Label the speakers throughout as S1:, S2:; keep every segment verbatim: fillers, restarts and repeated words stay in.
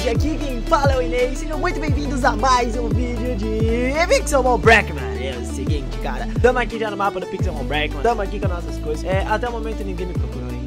S1: hoje aqui quem fala é o Inês. Sejam muito bem-vindos a mais um vídeo de Pixelmon Breakman. É o seguinte, cara, tamo aqui já no mapa do Pixelmon Breakman, tamo aqui com as nossas coisas. É, até o momento ninguém me procurou ainda.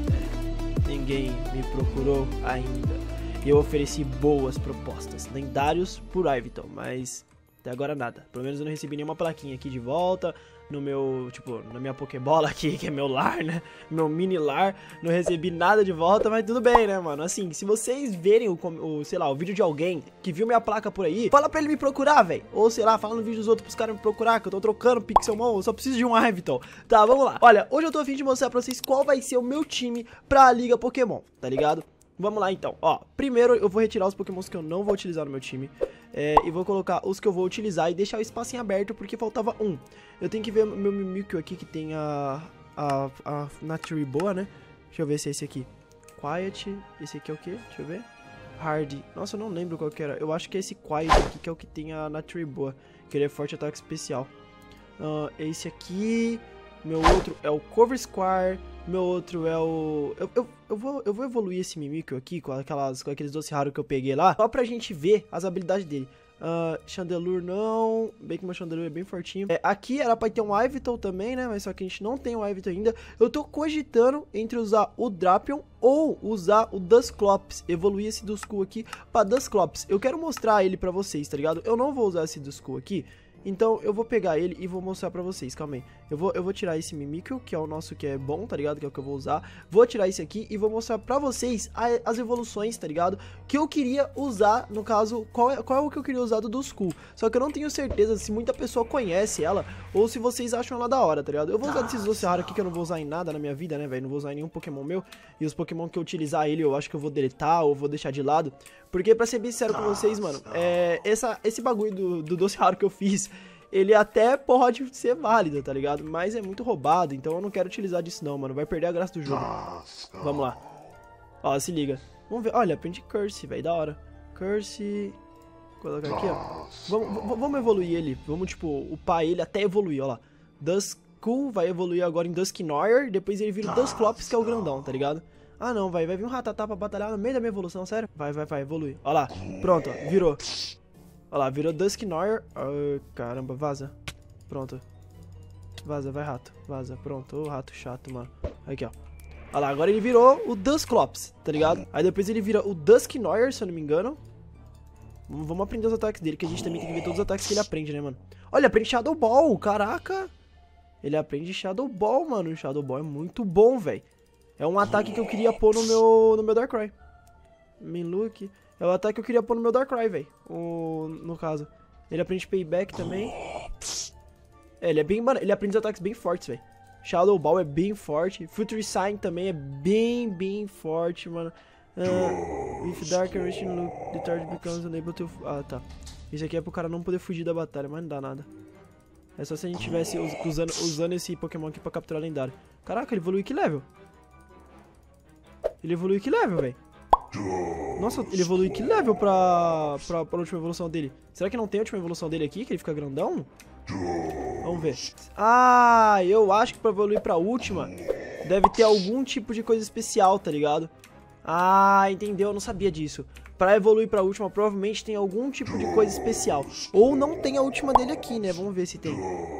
S1: É, ninguém me procurou ainda. E eu ofereci boas propostas, lendários por Ivyton, mas até agora nada. Pelo menos eu não recebi nenhuma plaquinha aqui de volta no meu, tipo, na minha Pokébola aqui, que é meu lar, né? Meu mini lar. Não recebi nada de volta, mas tudo bem, né, mano? Assim, se vocês verem o, o sei lá, o vídeo de alguém que viu minha placa por aí, fala pra ele me procurar, velho. Ou, sei lá, fala no vídeo dos outros pros caras me procurar, que eu tô trocando Pixelmon, eu só preciso de um Ivyton. Tá, vamos lá. Olha, hoje eu tô a fim de mostrar pra vocês qual vai ser o meu time pra Liga Pokémon, tá ligado? Vamos lá então, ó, primeiro eu vou retirar os pokémons que eu não vou utilizar no meu time é, e vou colocar os que eu vou utilizar e deixar o espaço em aberto porque faltava um. Eu tenho que ver meu Mimikyu aqui que tem a, a, a Nature boa, né? Deixa eu ver se é esse aqui. Quiet, esse aqui é o que? Deixa eu ver. Hard, nossa, eu não lembro qual que era. Eu acho que é esse Quiet aqui que é o que tem a Nature boa, que ele é forte ataque especial. uh, Esse aqui, meu outro é o Cover Square. Meu outro é o... Eu, eu, eu, vou, eu vou evoluir esse Mimikyu aqui com, aquelas, com aqueles doce raros que eu peguei lá, só pra gente ver as habilidades dele. uh, Chandelure não, bem que meu Chandelure é bem fortinho. é, Aqui era pra ter um Ivyton também, né, mas só que a gente não tem um Ivyton ainda. Eu tô cogitando entre usar o Drapion ou usar o Dusclops, evoluir esse Duskull aqui pra Dusclops. Eu quero mostrar ele pra vocês, tá ligado? Eu não vou usar esse Duskull aqui, então eu vou pegar ele e vou mostrar pra vocês, calma aí. Eu vou, eu vou tirar esse Mimikyu, que é o nosso que é bom, tá ligado? Que é o que eu vou usar. Vou tirar esse aqui e vou mostrar pra vocês a, as evoluções, tá ligado? Que eu queria usar, no caso, qual é, qual é o que eu queria usar do Duskull. Só que eu não tenho certeza se muita pessoa conhece ela ou se vocês acham ela da hora, tá ligado? Eu vou usar desses doce raros aqui que eu não vou usar em nada na minha vida, né, velho? Não vou usar em nenhum Pokémon meu. E os Pokémon que eu utilizar ele, eu acho que eu vou deletar ou vou deixar de lado. Porque, pra ser bem sincero com vocês, mano, é, essa, esse bagulho do, do doce raro que eu fiz, ele até pode ser válido, tá ligado? Mas é muito roubado, então eu não quero utilizar disso não, mano. Vai perder a graça do jogo. Vamos lá. Ó, se liga. Vamos ver. Olha, aprendi Curse, velho, da hora. Curse... Colocar aqui, ó. Vamos, vamos evoluir ele. Vamos, tipo, upar ele até evoluir, ó lá. Duskull vai evoluir agora em Dusknoir. Depois ele vira o Dusclops, que é o grandão, tá ligado? Ah, não, vai. Vai vir um Rattata pra batalhar no meio da minha evolução, sério? Vai, vai, vai, evolui. Ó lá. Pronto, ó. Virou. Olha lá, virou Dusknoir. Oh, caramba, vaza. Pronto. Vaza, vai rato. Vaza, pronto. Ô, oh, rato chato, mano. Aqui, ó. Olha lá, agora ele virou o Dusclops, tá ligado? Aí depois ele vira o Dusknoir, se eu não me engano. Vamos aprender os ataques dele, que a gente também tem que ver todos os ataques que ele aprende, né, mano? Olha, ele aprende Shadow Ball, caraca. Ele aprende Shadow Ball, mano. O Shadow Ball é muito bom, velho. É um ataque que eu queria pôr no meu, no meu Darkrai. Minlook. É o ataque que eu queria pôr no meu Darkrai, velho. No caso. Ele aprende Payback também. É, ele é bem... Mano, ele aprende ataques bem fortes, velho. Shadow Ball é bem forte. Future Sign também é bem, bem forte, mano. Uh, if Dark and Rich Look, the target becomes unable to... Ah, tá. Isso aqui é pro cara não poder fugir da batalha, mas não dá nada. É só se a gente tivesse usando, usando esse Pokémon aqui pra capturar lendário. Caraca, ele evoluiu que level? Ele evoluiu que level, velho? Nossa, ele evoluiu que level pra, pra, pra última evolução dele? Será que não tem a última evolução dele aqui, que ele fica grandão? Vamos ver. Ah, eu acho que pra evoluir pra última deve ter algum tipo de coisa especial, tá ligado? Ah, entendeu? Eu não sabia disso. Pra evoluir pra última provavelmente tem algum tipo de coisa especial. Ou não tem a última dele aqui, né? Vamos ver se tem.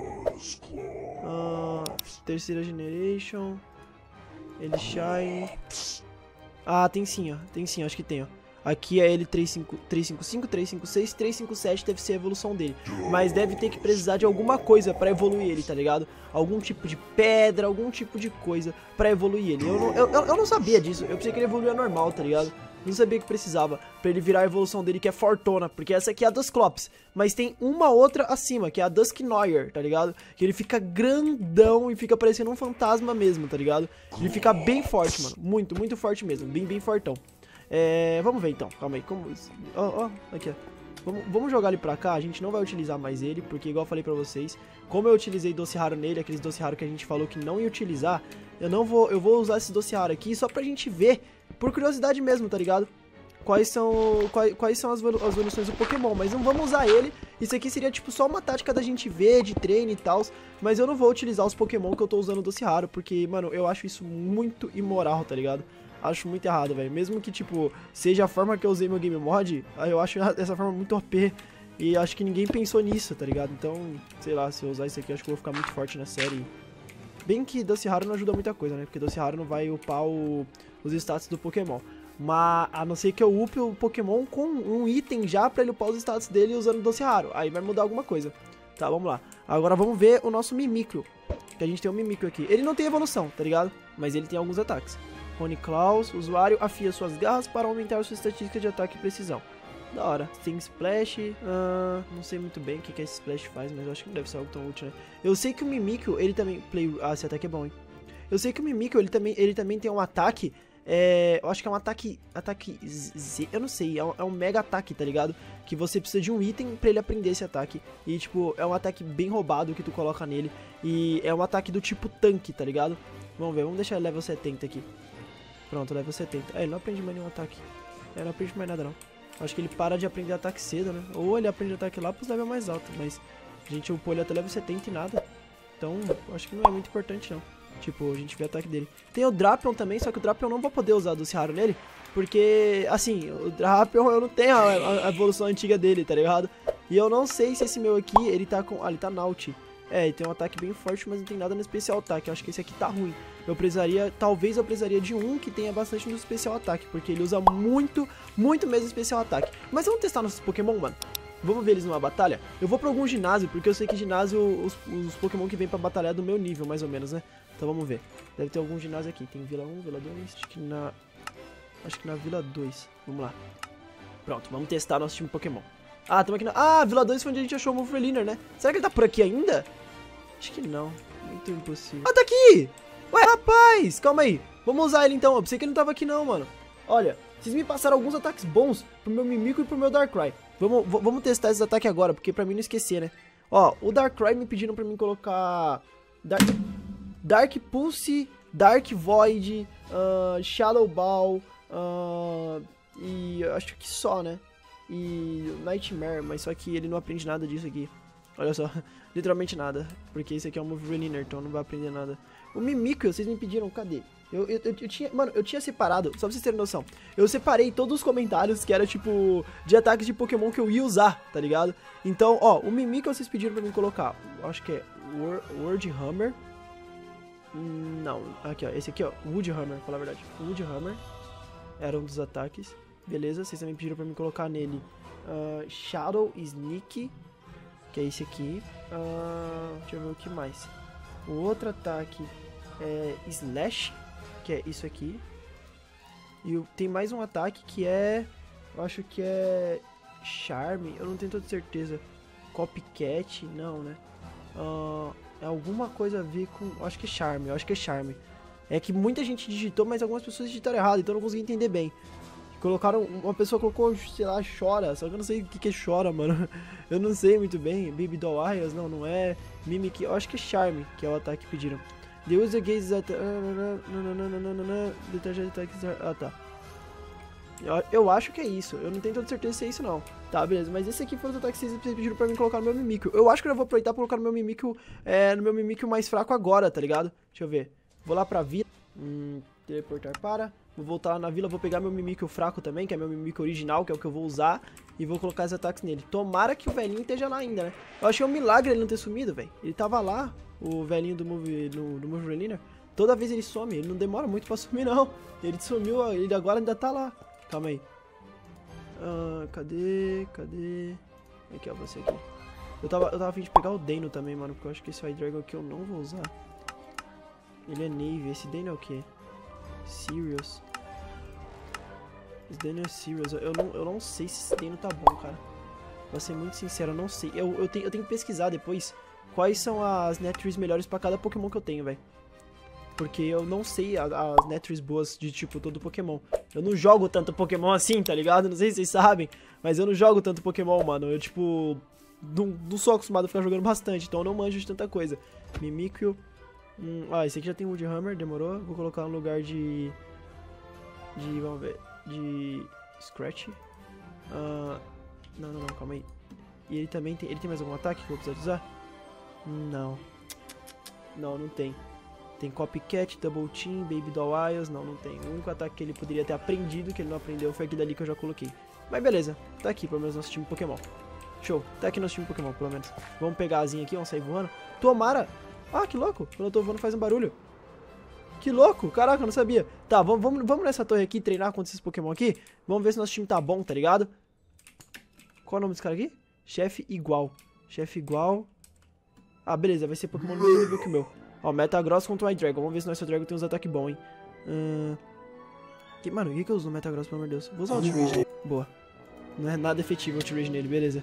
S1: Ah, terceira generation. Ele shine. Ah, tem sim, ó. Tem sim, acho que tem, ó. Aqui é ele três cinco cinco, três cinco seis, três cinco sete deve ser a evolução dele. Mas deve ter que precisar de alguma coisa pra evoluir ele, tá ligado? Algum tipo de pedra, algum tipo de coisa pra evoluir ele. Eu não, eu, eu não sabia disso. Eu pensei que ele evoluía normal, tá ligado? Não sabia que precisava pra ele virar a evolução dele, que é fortona. Porque essa aqui é a Dusclops. Mas tem uma outra acima, que é a Dusknoir, tá ligado? Que ele fica grandão e fica parecendo um fantasma mesmo, tá ligado? Ele fica bem forte, mano. Muito, muito forte mesmo. Bem, bem fortão. É, vamos ver então, calma aí. Como... Ó, ó, aqui, ó. Vamos, vamos jogar ele pra cá. A gente não vai utilizar mais ele, porque igual eu falei pra vocês, como eu utilizei doce raro nele, aqueles doce raro que a gente falou que não ia utilizar, eu não vou, eu vou usar esse doce raro aqui só pra gente ver, por curiosidade mesmo, tá ligado? Quais são, quais, quais são as, as evoluções do Pokémon, mas não vamos usar ele. Isso aqui seria tipo só uma tática da gente ver, de treino e tal, mas eu não vou utilizar os Pokémon que eu tô usando doce raro, porque, mano, eu acho isso muito imoral, tá ligado? Acho muito errado, velho. Mesmo que, tipo, seja a forma que eu usei meu game mod, eu acho essa forma muito O P. E acho que ninguém pensou nisso, tá ligado? Então, sei lá, se eu usar isso aqui, acho que eu vou ficar muito forte na série. Bem que Doce Raro não ajuda muita coisa, né? Porque Doce Raro não vai upar o, os status do Pokémon. Mas, a não ser que eu upe o Pokémon com um item já pra ele upar os status dele usando Doce Raro. Aí vai mudar alguma coisa. Tá, vamos lá. Agora vamos ver o nosso Mimikyu. Que a gente tem um Mimikyu aqui. Ele não tem evolução, tá ligado? Mas ele tem alguns ataques. Rony Claus, usuário afia suas garras para aumentar sua estatística de ataque e precisão. Da hora. Tem Splash, uh, não sei muito bem o que, que esse Splash faz, mas eu acho que não deve ser algo tão útil, né? Eu sei que o Mimikyu, ele também... Play... Ah, esse ataque é bom, hein? Eu sei que o Mimikyu, ele também, ele também tem um ataque... É, eu acho que é um ataque... Ataque Z... Eu não sei, é um, é um mega ataque, tá ligado? Que você precisa de um item pra ele aprender esse ataque. E, tipo, é um ataque bem roubado que tu coloca nele. E é um ataque do tipo tanque, tá ligado? Vamos ver, vamos deixar ele level setenta aqui. Pronto, level setenta. É, ele não aprende mais nenhum ataque. É, não aprende mais nada, não. Acho que ele para de aprender ataque cedo, né? Ou ele aprende ataque lá pros level mais alto. Mas a gente upou ele até level setenta e nada. Então, acho que não é muito importante, não. Tipo, a gente vê o ataque dele. Tem o Drapion também, só que o Drapion não vai poder usar Doce Raro nele. Porque, assim, o Drapion eu não tenho a, a, a evolução antiga dele, tá ligado? E eu não sei se esse meu aqui, ele tá com... Ah, ele tá Naut. É, ele tem um ataque bem forte, mas não tem nada no especial ataque. Eu acho que esse aqui tá ruim. Eu precisaria, talvez eu precisaria de um que tenha bastante no especial ataque, porque ele usa muito, muito mesmo especial ataque. Mas vamos testar nossos Pokémon, mano. Vamos ver eles numa batalha? Eu vou pra algum ginásio, porque eu sei que ginásio, os, os Pokémon que vêm pra batalhar é do meu nível, mais ou menos, né? Então vamos ver. Deve ter algum ginásio aqui. Tem Vila um, Vila dois, acho que na... Acho que na Vila dois. Vamos lá. Pronto, vamos testar nosso time Pokémon. Ah, estamos aqui na... Ah, Vila dois foi onde a gente achou o Movreliner, né? Será que ele tá por aqui ainda? Acho que não. Muito impossível. Ah, tá aqui! Ué, rapaz, calma aí. Vamos usar ele então. Eu pensei que ele não tava aqui não, mano. Olha, vocês me passaram alguns ataques bons pro meu Mimikyu e pro meu Darkrai. Vamos, vamos testar esses ataques agora, porque pra mim não esquecer, né? Ó, o Darkrai me pediram pra mim colocar... Dark, Dark Pulse, Dark Void, uh, Shadow Ball, uh, e acho que só, né? E Nightmare, mas só que ele não aprende nada disso aqui. Olha só, literalmente nada. Porque esse aqui é um Movreliner, então não vai aprender nada. O Mimikyu, vocês me pediram, cadê? Eu, eu, eu, eu tinha, mano, eu tinha separado, só pra vocês terem noção. Eu separei todos os comentários que era tipo de ataques de Pokémon que eu ia usar, tá ligado? Então, ó, o Mimikyu vocês pediram pra mim colocar. Acho que é Word Hammer. Não, aqui ó, esse aqui ó, Wood Hammer, pra falar a verdade. Wood Hammer era um dos ataques. Beleza, vocês também pediram pra mim colocar nele uh, Shadow Sneak, que é esse aqui. Uh, deixa eu ver o que mais. O outro ataque é Slash, que é isso aqui. E tem mais um ataque que é... Eu acho que é... Charme, eu não tenho toda certeza. Copycat, não, né? Uh, é alguma coisa a ver com... Eu acho que é Charme, eu acho que é Charme. É que muita gente digitou, mas algumas pessoas digitaram errado, então eu não consegui entender bem. Colocaram... Uma pessoa colocou, sei lá, Chora, só que eu não sei o que que é Chora, mano. Eu não sei muito bem. Baby Doll Eyes, não, não é. Mimic, eu acho que é Charme, que é o ataque que pediram. The user gaze at... Ah, tá. Eu, eu acho que é isso. Eu não tenho toda certeza se é isso, não. Tá, beleza. Mas esse aqui foi o ataque que vocês pediram pra mim colocar no meu Mimikyu. Eu acho que eu vou aproveitar pra colocar no meu Mimikyu, é, no meu Mimikyu mais fraco agora, tá ligado? Deixa eu ver. Vou lá pra vila. Hum, teleportar para. Vou voltar lá na vila, vou pegar meu Mimikyu fraco também, que é meu Mimikyu original, que é o que eu vou usar. E vou colocar os ataques nele. Tomara que o velhinho esteja lá ainda, né? Eu achei um milagre ele não ter sumido, velho. Ele tava lá, o velhinho do Move, do, do Movreliner. Toda vez ele some, ele não demora muito pra sumir, não. Ele sumiu, ele agora ainda tá lá. Calma aí. Ah, cadê? Cadê? Aqui, ó, você aqui. Eu tava, eu tava a fim de pegar o Dano também, mano, porque eu acho que esse Hydreigon aqui eu não vou usar. Ele é Navy. Esse Dano é o quê? Sirius. Esse Dano é Sirius. Eu não, eu não sei se esse Dano tá bom, cara. Pra ser muito sincero, eu não sei. Eu, eu, tenho, eu tenho que pesquisar depois quais são as Netries melhores pra cada Pokémon que eu tenho, velho. Porque eu não sei a, as Netries boas de, tipo, todo Pokémon. Eu não jogo tanto Pokémon assim, tá ligado? Não sei se vocês sabem, mas eu não jogo tanto Pokémon, mano. Eu, tipo, não, não sou acostumado a ficar jogando bastante, então eu não manjo de tanta coisa. Mimikyu. Hum, ah, esse aqui já tem Wood Hammer, demorou. Vou colocar no lugar de... De, vamos ver, de Scratch. Uh, não, não, não, calma aí. E ele também tem, ele tem mais algum ataque que eu vou precisar usar? Não. Não, não tem. Tem Copycat, Double Team, Baby Doll Isles. Não, não tem. O único ataque que ele poderia ter aprendido, que ele não aprendeu, foi aquele dali que eu já coloquei. Mas beleza, tá aqui pelo menos nosso time Pokémon. Show, tá aqui nosso time Pokémon, pelo menos. Vamos pegar a asinha aqui, vamos sair voando. Tomara! Ah, que louco, quando eu tô voando faz um barulho. Que louco, caraca, eu não sabia. Tá, vamos, vamos, vamos nessa torre aqui treinar contra esses Pokémon aqui. Vamos ver se nosso time tá bom, tá ligado? Qual é o nome desse cara aqui? Chefe igual. Chefe igual. Ah, beleza, vai ser Pokémon do mesmo nível que o meu. Ó, Metagross contra o Hydreigon. Vamos ver se nosso Hydreigon tem uns ataques bons, hein. Hum... Que, mano, o que que eu uso no Metagross, pelo amor de Deus? Vou usar o Outrage nele. Boa. Não é nada efetivo o Outrage nele, beleza.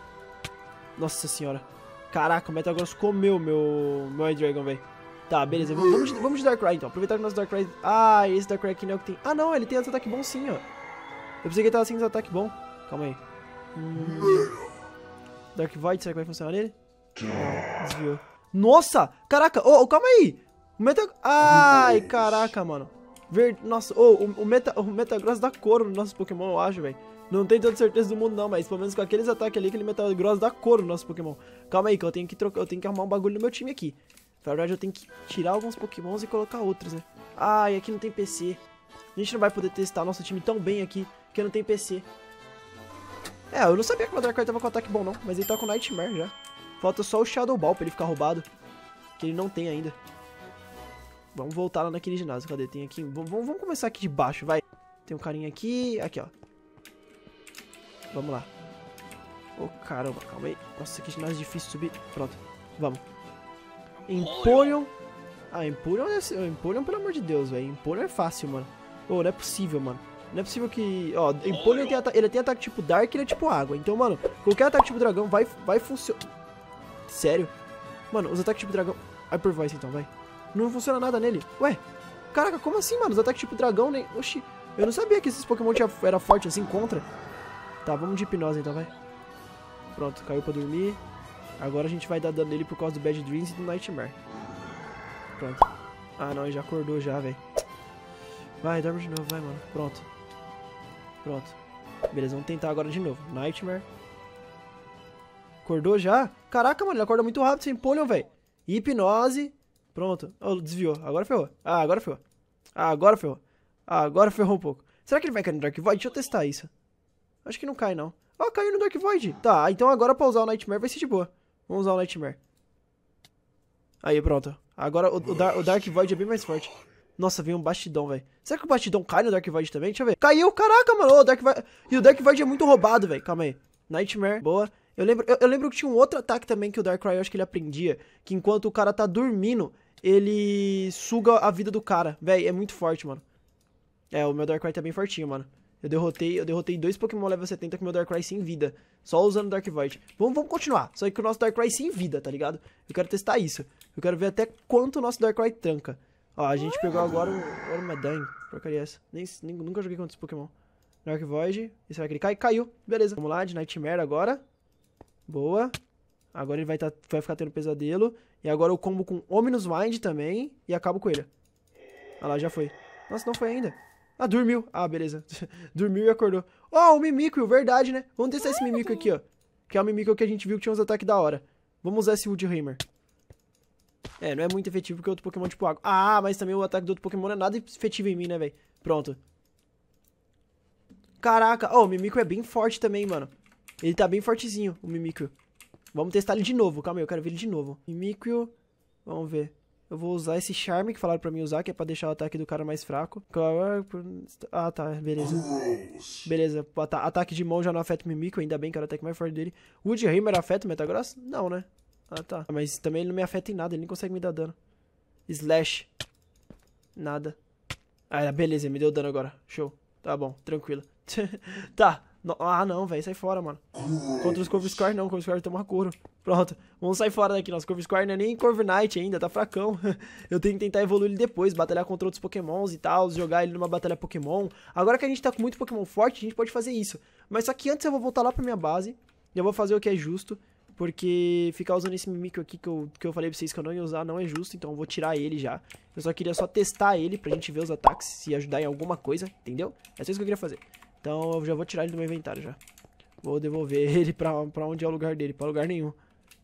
S1: Nossa senhora. Caraca, o Metagross comeu meu, meu Hydreigon, velho. Tá, beleza. Vamos de, vamos de Darkrai, então. Aproveitar que o nosso Darkrai... Ah, esse Darkrai aqui não é o que tem... Ah, não, ele tem ataque bom sim, ó. Eu pensei que ele tava sem ataque bom. Calma aí. Hum... Dark Void, será que vai funcionar nele? Não, desviou. Nossa! Caraca! Ô, oh, calma aí! O Meta... Ai, caraca, mano. Ver... Nossa, oh, o, o, Meta... o Metagross dá couro no nosso Pokémon, eu acho, velho. Não tenho tanta certeza do mundo, não, mas pelo menos com aqueles ataques ali, aquele Metagross dá couro no nosso Pokémon. Calma aí, que eu tenho que trocar... Eu tenho que arrumar um bagulho no meu time aqui. Na verdade, eu tenho que tirar alguns Pokémons e colocar outros, né? Ai, aqui não tem P C. A gente não vai poder testar nosso time tão bem aqui, porque não tem P C. É, eu não sabia que o Darkrai tava com ataque bom, não. Mas ele tá com Nightmare já. Falta só o Shadow Ball pra ele ficar roubado. Que ele não tem ainda. Vamos voltar lá naquele ginásio. Cadê? Tem aqui. Vamos, vamos começar aqui de baixo, vai. Tem um carinha aqui. Aqui, ó. Vamos lá. Ô, oh, caramba. Calma aí. Nossa, que ginásio difícil de subir. Pronto. Vamos. Emporion. Ah, Emporion, é... Emporion, pelo amor de Deus, velho. Emporion é fácil, mano. Ô, oh, não é possível, mano. Não é possível que... Ó, Emporion tem, ele tem ataque tipo Dark e ele é tipo água. Então, mano, qualquer ataque tipo dragão vai, vai funcionar. Sério? Mano, os ataques tipo dragão... Hyper Voice, então, vai. Não funciona nada nele. Ué? Caraca, como assim, mano? Os ataques tipo dragão nem... Oxi, eu não sabia que esses Pokémon tinha... era forte assim contra. Tá, vamos de hipnose, então, vai. Pronto, caiu pra dormir. Agora a gente vai dar dano nele por causa do Bad Dreams e do Nightmare. Pronto. Ah, não, ele já acordou já, velho. Vai, dorme de novo, vai, mano. Pronto. Pronto. Beleza, vamos tentar agora de novo. Nightmare. Acordou já? Caraca, mano, ele acorda muito rápido sem Polion, velho. Hipnose. Pronto. Oh, desviou. Agora ferrou. Ah, agora ferrou. Ah, agora ferrou. Ah, agora ferrou um pouco. Será que ele vai cair no Dark Void? Deixa eu testar isso. Acho que não cai, não. Ah, caiu no Dark Void. Tá, então agora pra usar o Nightmare vai ser de boa. Vamos usar o Nightmare. Aí, pronto. Agora o, o, Dar, o Dark Void é bem mais forte. Nossa, veio um Bastidão, velho. Será que o Bastidão cai no Dark Void também? Deixa eu ver. Caiu, caraca, mano. O Dark Void... E o Dark Void é muito roubado, velho. Calma aí. Nightmare, boa. Eu lembro, eu, eu lembro que tinha um outro ataque também que o Darkrai, eu acho que ele aprendia. Que enquanto o cara tá dormindo, ele suga a vida do cara. Véi, é muito forte, mano. É, o meu Darkrai tá bem fortinho, mano. Eu derrotei, eu derrotei dois Pokémon level setenta com o meu Darkrai sem vida. Só usando o Dark Void. Vamos, vamos continuar. Só que o nosso Darkrai sem vida, tá ligado? Eu quero testar isso. Eu quero ver até quanto o nosso Darkrai tranca. Ó, a gente pegou agora o... Agora o Medang. Porcaria é essa. Nem, nem, nunca joguei contra esse Pokémon. Dark Void. E será que ele cai? Caiu. Beleza. Vamos lá, de Nightmare agora. Boa. Agora ele vai, tá, vai ficar tendo pesadelo. E agora eu combo com Ominous Mind também. E acabo com ele. Ah lá, já foi. Nossa, não foi ainda. Ah, dormiu. Ah, beleza. Dormiu e acordou. Ó, oh, o Mimikyu, verdade, né? Vamos testar esse Mimikyu aqui, ó. Que é o Mimikyu que a gente viu que tinha uns ataques da hora. Vamos usar esse Wood Hammer. É, não é muito efetivo porque é outro Pokémon tipo água. Ah, mas também o ataque do outro Pokémon não é nada efetivo em mim, né, velho? Pronto. Caraca. Ó, oh, o Mimikyu é bem forte também, mano. Ele tá bem fortezinho, o Mimikyu. Vamos testar ele de novo. Calma aí, eu quero ver ele de novo. Mimikyu. Vamos ver. Eu vou usar esse Charme que falaram pra mim usar, que é pra deixar o ataque do cara mais fraco. Ah, tá, beleza. Beleza, Ata ataque de mão já não afeta o Mimikyu, ainda bem que era o ataque mais forte dele. Wood Hammer afeta o Metagross? Não, né? Ah, tá. Mas também ele não me afeta em nada, ele nem consegue me dar dano. Slash. Nada. Ah, beleza, me deu dano agora. Show. Tá bom, tranquilo. Tá. No, ah, não, velho, sai fora, mano. Contra os Corvisquire, não, o Corvisquire toma couro. Pronto, vamos sair fora daqui. Nosso Corvisquire não é nem Corviknight ainda, tá fracão. Eu tenho que tentar evoluir ele depois, batalhar contra outros Pokémons e tal, jogar ele numa batalha Pokémon. Agora que a gente tá com muito Pokémon forte, a gente pode fazer isso. Mas só que antes eu vou voltar lá pra minha base e eu vou fazer o que é justo. Porque ficar usando esse Mimikyu aqui que eu, que eu falei pra vocês que eu não ia usar não é justo, então eu vou tirar ele já. Eu só queria só testar ele pra gente ver os ataques, se ajudar em alguma coisa, entendeu? É só isso que eu queria fazer. Então eu já vou tirar ele do meu inventário já. Vou devolver ele pra, pra onde é o lugar dele, pra lugar nenhum.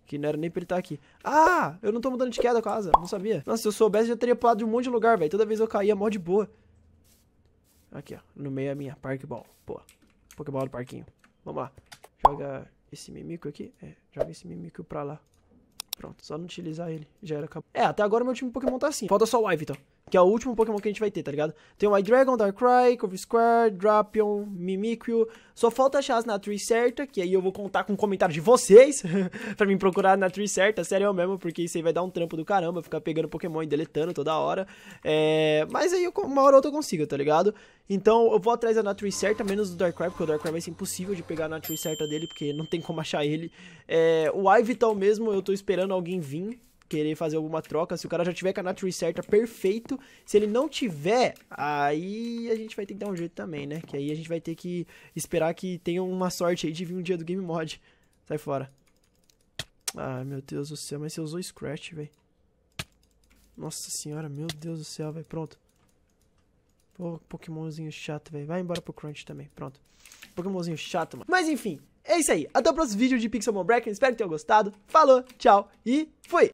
S1: Que não era nem pra ele estar aqui. Ah, eu não tô mudando de queda quase. Não sabia. Nossa, se eu soubesse, eu já teria pulado de um monte de lugar, velho. Toda vez eu caía, mó de boa. Aqui, ó. No meio é a minha Park Ball. Pô. Pokéball do parquinho. Vamos lá. Joga esse Mimico aqui. É, joga esse Mimico pra lá. Pronto, só não utilizar ele. Já era, acabou. É, até agora meu time Pokémon tá assim. Falta só o Ivyton, que é o último Pokémon que a gente vai ter, tá ligado? Tem o Hydreigon, Darkrai, Corvisquire, Drapion, Mimikyu. Só falta achar as Natree certa, que aí eu vou contar com o comentário de vocês pra mim procurar a Natree certa, sério mesmo, porque isso aí vai dar um trampo do caramba, ficar pegando Pokémon e deletando toda hora. É... Mas aí eu, uma hora ou outra eu consigo, tá ligado? Então eu vou atrás da Natree certa, menos do Darkrai, porque o Darkrai vai ser impossível de pegar a Natree certa dele, porque não tem como achar ele. É... O Ivyton mesmo, eu tô esperando alguém vir querer fazer alguma troca. Se o cara já tiver com a Natree certa, perfeito. Se ele não tiver, aí a gente vai ter que dar um jeito também, né? Que aí a gente vai ter que esperar que tenha uma sorte aí de vir um dia do Game Mod. Sai fora. Ah, meu Deus do céu, mas você usou Scratch, velho. Nossa senhora, meu Deus do céu, velho. Pronto. Pô, Pokémonzinho chato, velho. Vai embora pro Crunch também, pronto. Pokémonzinho chato, mano. Mas enfim, é isso aí. Até o próximo vídeo de Pixelmon Breaking. Espero que tenham gostado. Falou, tchau e fui!